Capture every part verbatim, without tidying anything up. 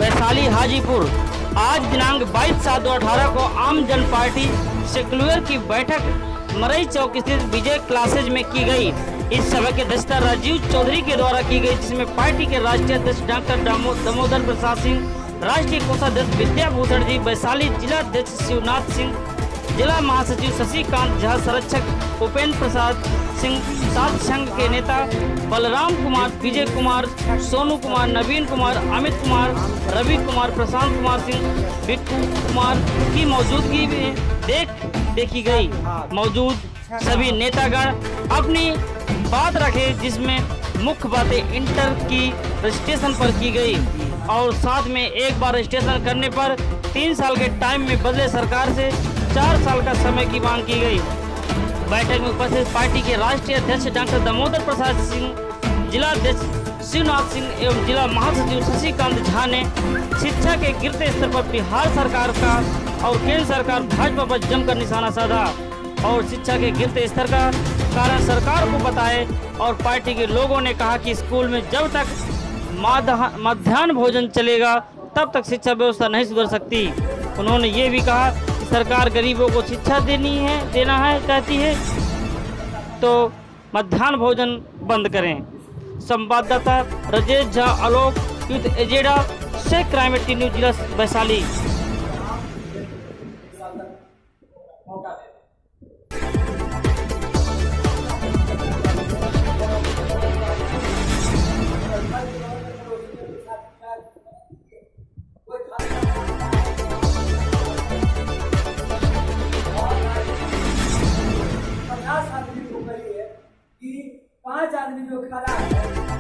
वैशाली हाजीपुर। आज दिनांक बाईस सात दो अठारह को आम जन पार्टी सेक्युलर की बैठक मरई चौक स्थित विजय क्लासेज में की गई। इस सभा की अध्यक्षता राजीव चौधरी के द्वारा की गई, जिसमें पार्टी के राष्ट्रीय अध्यक्ष डॉक्टर दामोदर प्रसाद सिंह, राष्ट्रीय कोषाध्यक्ष विद्याभूषण जी, वैशाली जिला अध्यक्ष शिवनाथ सिंह, जिला महासचिव शशिकांत झा, संरक्षक उपेंद्र प्रसाद सिंह, सात संघ के नेता बलराम कुमार, विजय कुमार, सोनू कुमार, नवीन कुमार, अमित कुमार, रवि कुमार, प्रशांत कुमार सिंह, बिट्टू कुमार की मौजूदगी में देख देखी गई। मौजूद सभी नेतागण अपनी बात रखे, जिसमें मुख्य बातें इंटर की रजिस्ट्रेशन पर की गई और साथ में एक बार रजिस्ट्रेशन करने पर तीन साल के टाइम में बदले सरकार से चार साल का समय की मांग की गई। बैठक में उपस्थित पार्टी के राष्ट्रीय अध्यक्ष डॉक्टर दामोदर प्रसाद सिंह, जिला अध्यक्ष शिवनाथ सिंह एवं जिला महासचिव शशिकांत झा ने शिक्षा के गिरते स्तर पर बिहार सरकार का और केंद्र सरकार भाजपा पर जमकर निशाना साधा और शिक्षा के गिरते स्तर का कारण सरकार को बताए। और पार्टी के लोगों ने कहा कि स्कूल में जब तक मध्याह्न भोजन चलेगा तब तक शिक्षा व्यवस्था नहीं सुधर सकती। उन्होंने ये भी कहा कि सरकार गरीबों को शिक्षा देनी है देना है चाहती है तो मध्याह्न भोजन बंद करें। संवाददाता राजेश झा, आलोक, यूथ एजेंडा से क्राइम टी न्यूज, जिला वैशाली। पांच आदमी जो खड़ा है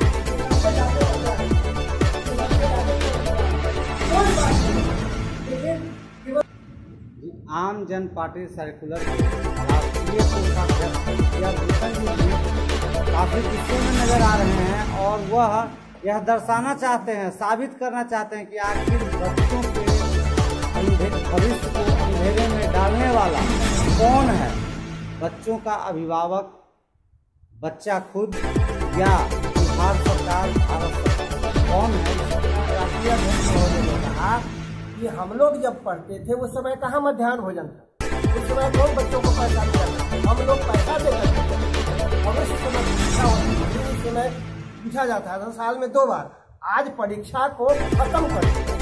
आम जन पार्टी सर्कुलर राष्ट्रीय कोषाध्यक्ष विद्याभूषण जी काफी गुस्से में नजर आ रहे हैं और वह यह दर्शाना चाहते हैं, साबित करना चाहते हैं कि आखिर बच्चों के भविष्य को अंधेरे में डालने वाला कौन है। बच्चों का अभिभावक बच्चा खुद या बिहार सरकार, भारत सरकार कौन है? राष्ट्रीय अध्यक्ष महोदय ने कहा कि हम लोग जब पढ़ते थे उस समय कहाँ मध्याह्न भोजन था, उस समय कौन बच्चों को पैसा मिला था, हम लोग पैसा देकर और उस समय परीक्षा होती थी, उस समय पूछा जाता था साल में दो बार। आज परीक्षा को खत्म कर दिया,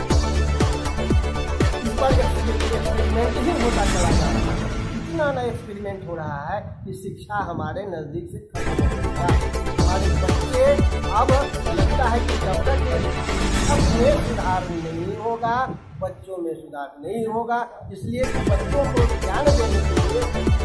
इस पर एक्सपेरिमेंट ही होता चला जा रहा है। इतना नया एक्सपेरिमेंट हो रहा है कि शिक्षा हमारे नजदीक से खत्म हो गया। हमारे बच्चे अब लगता है कि जब तक शिक्षक में सुधार नहीं होगा बच्चों में सुधार नहीं होगा, इसलिए बच्चों को ज्ञान देने के लिए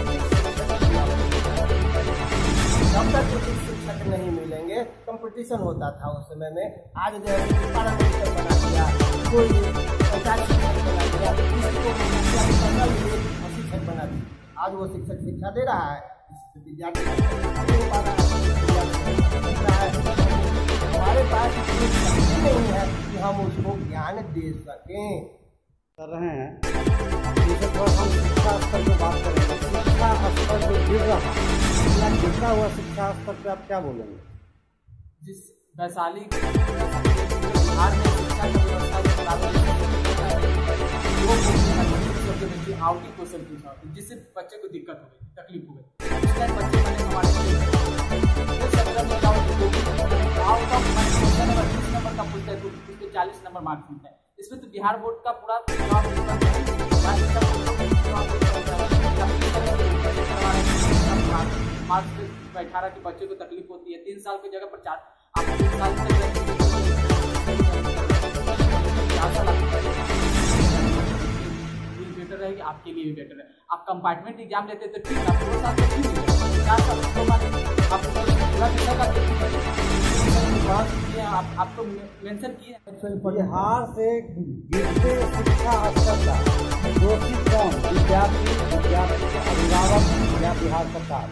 जब तक उचित शिक्षक नहीं मिलेंगे, कंपटीशन होता था उस समय में। आज जैसे पैरामेडिकल बना दिया, कोई पंचायत शिक्षक बना दिया, किसी को शिक्षक बना दिया। आज वो शिक्षक शिक्षा दे रहा है, विद्यार्थी नहीं हो पा रहा है। हमारे पास इतनी शक्ति नहीं है कि हम उसको ज्ञान दे सकें। कर रहे हैं इसे थोड़ा हम शिक्षा स्तर पर बात करेंगे। शिक्षा स्तर जो गिर रहा है, गिरता हुआ शिक्षा स्तर पर आप क्या बोलेंगे? जिस वैशाली बिहार में शिक्षा की व्यवस्था आउटिंग क्वेश्चन पूछा, जिससे बच्चे को दिक्कत हो गई, तकलीफ हो गई। उस टाइम बच्चे मैंने हमारे सत्रह में आउट ऑफ क्वेश्चन अगर तीस नंबर का पूछते हैं तो उसके चालीस नंबर मार्क्स मिलते हैं। इसमें तो बिहार बोर्ड का पूरा मार्क्स अठारह के बच्चे को तकलीफ होती है। तीन साल की जगह पर चार आप तीन साल तक चार साल बेटर रहेगी, आपके लिए भी बेटर है। आप कंपार्टमेंट एग्जाम लेते तो ठीक है, दो साल तक ठीक, चार साल उसके बाद आप पूरा विषय का आप आपको मेंशन किए। बिहार से गिरते शिक्षा स्तर का दोषी कौन? विद्यार्थी, विद्यार्थी के अभिभावक या बिहार सरकार?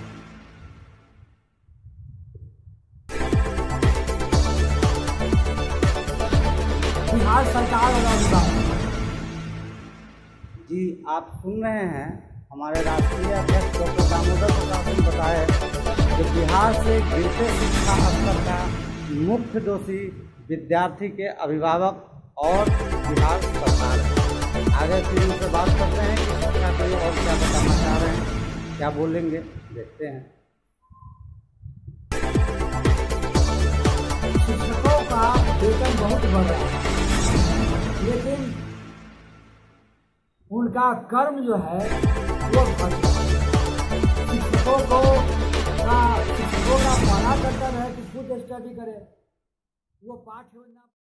बिहार सरकार और अभिभावक। जी, आप सुन रहे हैं हमारे राष्ट्रीय अध्यक्ष डॉक्टर दामोदर प्रसाद सिंह बताए कि बिहार से गिरते शिक्षा स्तर का मुख्य दोषी विद्यार्थी के अभिभावक और बिहार सरकार है। आगे फिर उनसे बात करते हैं कि शिक्षा के लिए और क्या बताना चाह रहे हैं, क्या बोलेंगे, देखते हैं। शिक्षकों का वेतन बहुत बढ़ रहा है, लेकिन उनका कर्म जो है वो घट रहा है। शिक्षकों को का शिक्षकों का बड़ा कर्तव्य है कि खुद स्टडी करे, वो पाठ योजना